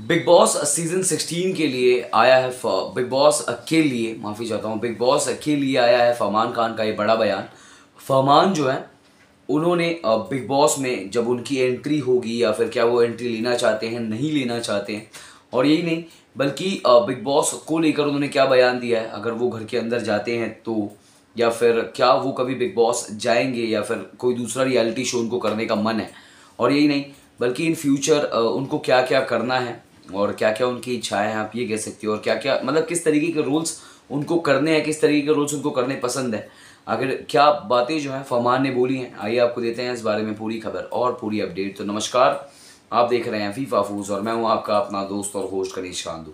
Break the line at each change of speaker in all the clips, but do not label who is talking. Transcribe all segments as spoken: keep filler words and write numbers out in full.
Big boss season sixteen के लिए आया है, बिग बॉस के लिए माफ़ी चाहता हूँ बिग बॉस के लिए आया है फरमान खान का ये बड़ा बयान। फरमान जो है उन्होंने बिग बॉस में जब उनकी एंट्री होगी या फिर क्या वो एंट्री लेना चाहते हैं नहीं लेना चाहते हैं, और यही नहीं बल्कि बिग बॉस को लेकर उन्होंने क्या बयान दिया है, अगर वो घर के अंदर जाते हैं तो, या फिर क्या वो कभी बिग बॉस जाएंगे या फिर कोई दूसरा रियलिटी शो उनको करने का मन है, और यही नहीं बल्कि इन फ्यूचर उनको क्या क्या करना है और क्या क्या उनकी इच्छाएं हैं, आप ये कह सकते हो, और क्या क्या मतलब किस तरीके के रोल्स उनको करने हैं, किस तरीके के रोल्स उनको करने पसंद है, अगर क्या बातें जो हैं फरमान ने बोली हैं। आइए आपको देते हैं इस बारे में पूरी खबर और पूरी अपडेट। तो नमस्कार, आप देख रहे हैं फीफा फूज और मैं हूं आपका अपना दोस्त और होस्ट कनीश चांदू।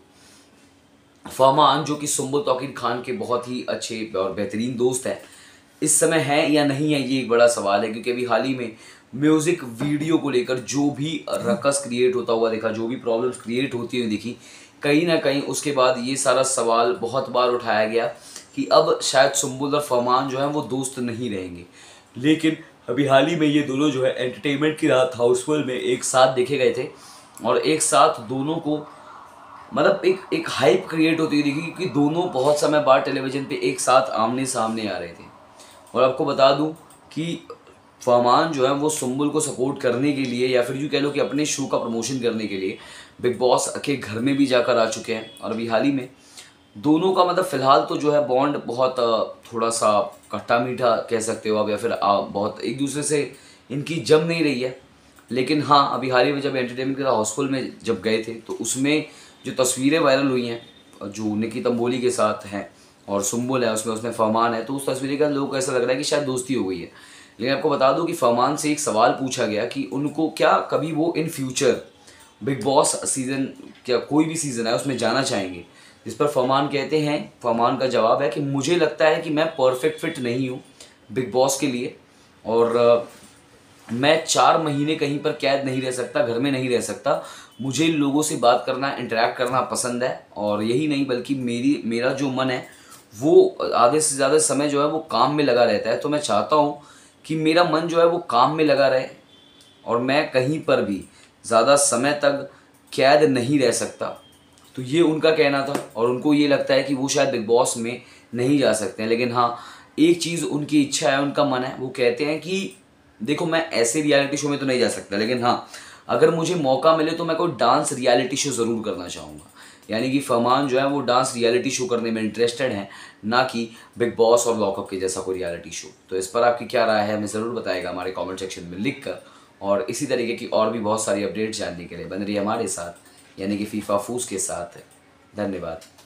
फरमान जो कि सुंबुल तौकीर खान के बहुत ही अच्छे और बेहतरीन दोस्त हैं, इस समय है या नहीं है ये एक बड़ा सवाल है, क्योंकि अभी हाल ही में म्यूज़िक वीडियो को लेकर जो भी रकस क्रिएट होता हुआ देखा, जो भी प्रॉब्लम्स क्रिएट होती हुई दिखी, कहीं ना कहीं उसके बाद ये सारा सवाल बहुत बार उठाया गया कि अब शायद सुंबुल और फरमान जो है वो दोस्त नहीं रहेंगे। लेकिन अभी हाल ही में ये दोनों जो है एंटरटेनमेंट की रात हाउसफुल में एक साथ देखे गए थे और एक साथ दोनों को मतलब एक एक हाइप क्रिएट होती हुई दिखी, क्योंकि दोनों बहुत समय बाद टेलीविज़न पे एक साथ आमने सामने आ रहे थे। और आपको बता दूं कि फरमान जो है वो सुंबुल को सपोर्ट करने के लिए या फिर यूँ कह लो कि अपने शो का प्रमोशन करने के लिए बिग बॉस के घर में भी जाकर आ चुके हैं। और अभी हाल ही में दोनों का मतलब फ़िलहाल तो जो है बॉन्ड बहुत थोड़ा सा खट्टा मीठा कह सकते हो आप, या फिर बहुत एक दूसरे से इनकी जम नहीं रही है। लेकिन हाँ, अभी हाल ही में जब एंटरटेनमेंट के हाउसफुल में जब गए थे तो उसमें जो तस्वीरें वायरल हुई हैं जो निकी तंबोली के साथ हैं और सुंबुल है उसमें उसमें फरमान है, तो उस तस्वीर का लोगों को ऐसा लग रहा है कि शायद दोस्ती हो गई है। लेकिन आपको बता दूं कि फरमान से एक सवाल पूछा गया कि उनको क्या कभी वो in future Bigg Boss season, क्या कोई भी सीज़न है उसमें जाना चाहेंगे, जिस पर फरमान कहते हैं, फरमान का जवाब है कि मुझे लगता है कि मैं परफेक्ट फिट नहीं हूँ बिग बॉस के लिए, और मैं चार महीने कहीं पर कैद नहीं रह सकता, घर में नहीं रह सकता, मुझे लोगों से बात करना, इंटरेक्ट करना पसंद है। और यही नहीं बल्कि मेरी मेरा जो मन है वो आधे से ज़्यादा समय जो है वो काम में लगा रहता है। तो मैं चाहता हूँ कि मेरा मन जो है वो काम में लगा रहे और मैं कहीं पर भी ज़्यादा समय तक कैद नहीं रह सकता। तो ये उनका कहना था और उनको ये लगता है कि वो शायद बिग बॉस में नहीं जा सकते हैं। लेकिन हाँ, एक चीज़ उनकी इच्छा है, उनका मन है, वो कहते हैं कि देखो मैं ऐसे रियलिटी शो में तो नहीं जा सकता, लेकिन हाँ अगर मुझे मौका मिले तो मैं कोई डांस रियलिटी शो ज़रूर करना चाहूँगा। यानी कि फरमान जो है वो डांस रियलिटी शो करने में इंटरेस्टेड हैं, ना कि बिग बॉस और लॉकअप के जैसा कोई रियलिटी शो। तो इस पर आपकी क्या राय है हमें ज़रूर बताएगा हमारे कमेंट सेक्शन में लिख कर, और इसी तरीके की और भी बहुत सारी अपडेट्स जानने के लिए बन रही है हमारे साथ, यानी कि फीफा फूस के साथ। धन्यवाद।